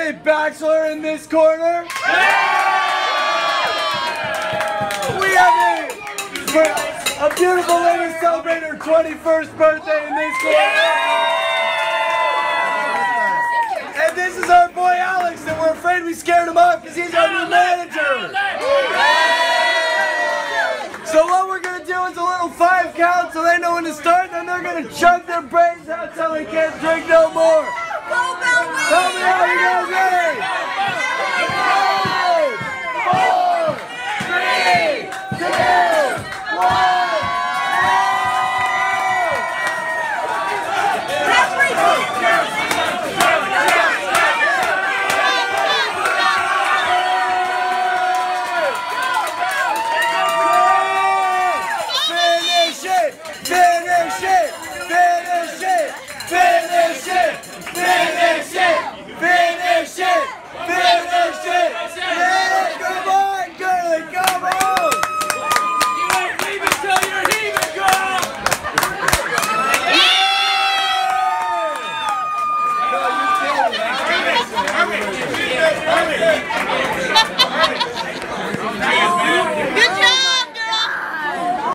a bachelor in this corner? We have a beautiful lady celebrating her 21st birthday in this corner. And this is our boy Alex, and we're afraid we scared him off because he's our new manager. So what we're going to do is a little 5 count so they know when to start, then they're going to chug their brains out till they can't drink no more. Tell me how you guys ready? 5, 4, 3, 2, 1. Perfect.